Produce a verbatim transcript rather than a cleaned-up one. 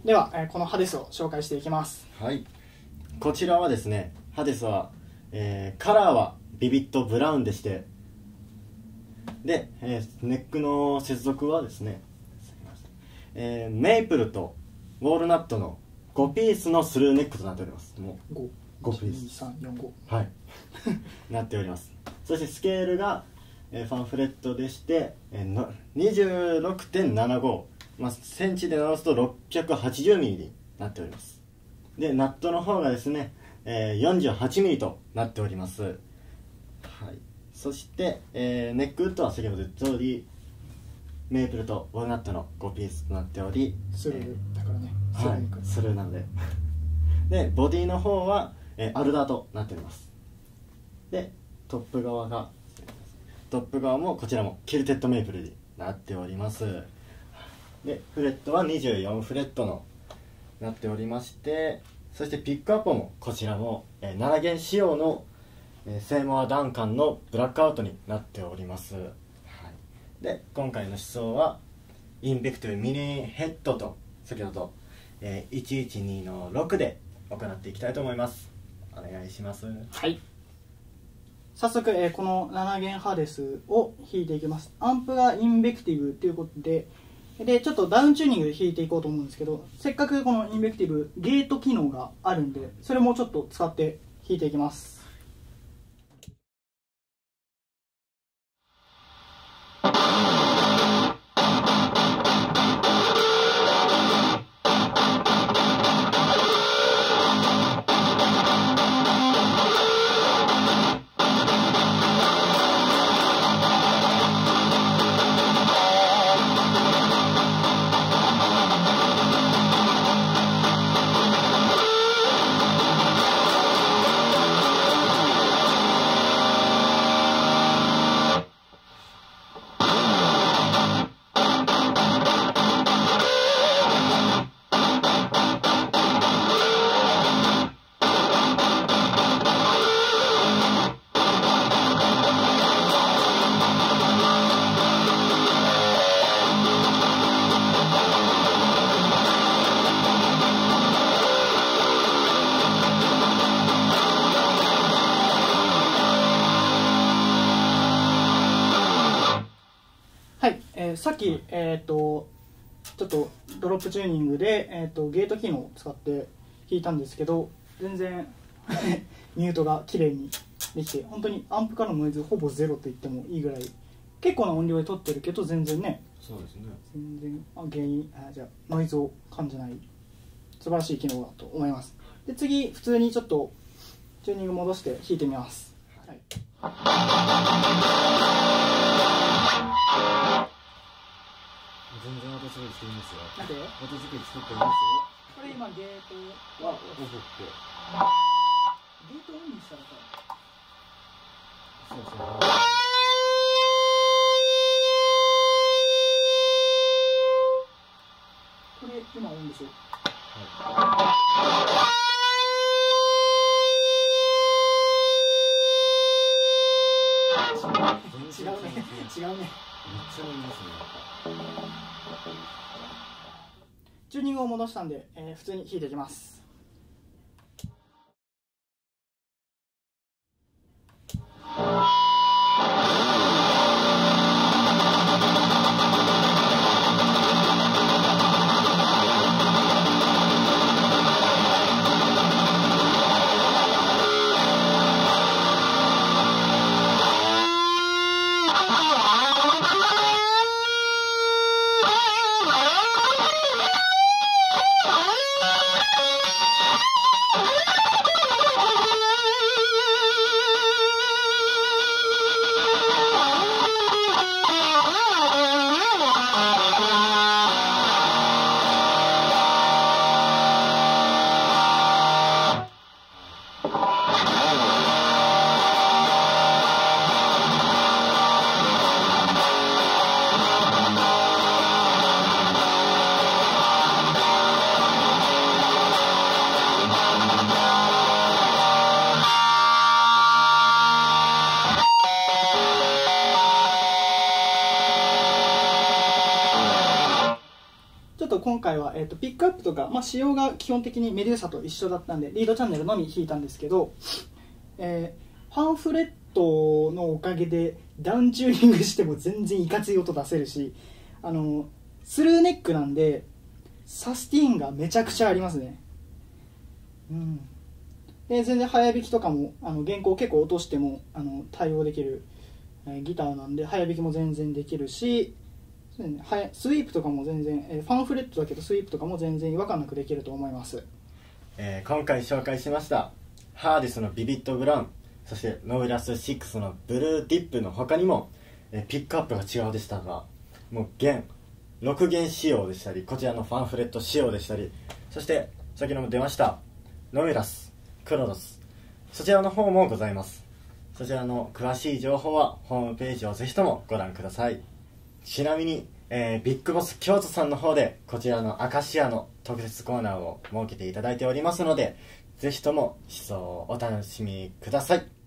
では、えー、このハデスを紹介していきます。 はい、こちらはですね、ハデスは、えー、カラーはビビットブラウンでして、で、えー、ネックの接続はですね、えー、メイプルとウォールナットのごピースのスルーネックとなっております。もう ご, ごピース、にさんよんご、はいなっております。そしてスケールが、えー、ファンフレットでして、えー、の にじゅうろくてんななご、まあ、センチで直すとろっぴゃくはちじゅうミリになっております。でナットの方がですね、えー、よんじゅうはちミリとなっております。はい、そして、えー、ネックウッドは先ほど言った通りメープルとウォールナットのごピースとなっており、 スルーだからね、 はい、スルーなのででボディの方は、えー、アルダーとなっております。でトップ側がトップ側もこちらもキルテッドメープルになっております。でフレットはにじゅうよんフレットのなっておりまして、そしてピックアップもこちらも、えー、なな弦仕様の、えー、セイモア・ダンカンのブラックアウトになっております。はい、で今回の思想はインベクティブミニヘッドと先ほど、えー、いちいちにのろくで行っていきたいと思います。お願いします。 はい、早速、えー、このなな弦ハデスを弾いていきます。アンプがインベクティブということででちょっとダウンチューニングで弾いていこうと思うんですけど、せっかくこのインベクティブゲート機能があるんで、それもちょっと使って弾いていきます。はい、えー、さっき、えー、とちょっとドロップチューニングで、えー、とゲート機能を使って弾いたんですけど、全然ミュートが綺麗にできて、本当にアンプからのノイズほぼゼロと言ってもいいぐらい、結構な音量で撮ってるけど全然ね、 そうですね、 全然あ原因あじゃあノイズを感じない素晴らしい機能だと思います。で次普通にちょっとチューニング戻して弾いてみます。はい、 全然音作りしていいんですよ。 なんで音作り作っていいんですよ。 これ今ゲートはオフってゲートオンにしたらさ、 そうそう、 これ今オンでしょ。 はい違うね、違うね。めっちゃいいますね。 チューニングを戻したんで、えー、普通に弾いていきます。 今回は、えー、とピックアップとか、まあ、仕様が基本的にメデューサと一緒だったんでリードチャンネルのみ弾いたんですけど、えー、パンフレットのおかげでダウンチューニングしても全然いかつい音出せるし、あのスルーネックなんでサスティーンがめちゃくちゃありますね。うん、で全然早弾きとかもあの原稿結構落としてもあの対応できる、えー、ギターなんで早弾きも全然できるし、そうですね、はやスイープとかも全然、えー、ファンフレットだけどスイープとかも全然違和感なくできると思います。 えー今回紹介しましたハーディスのビビッドブラウン、そしてノーラスシックスのブルーディップの他にも、えーピックアップが違うでしたが、もう弦ろく弦仕様でしたり、こちらのファンフレット仕様でしたり、そして先ほども出ましたノエラス、クロノス、そちらの方もございます。そちらの詳しい情報はホームページをぜひともご覧ください。ちなみに、えービッグボス京都さんの方でこちらのアカシアの特設コーナーを設けていただいておりますので、ぜひとも思想をお楽しみください。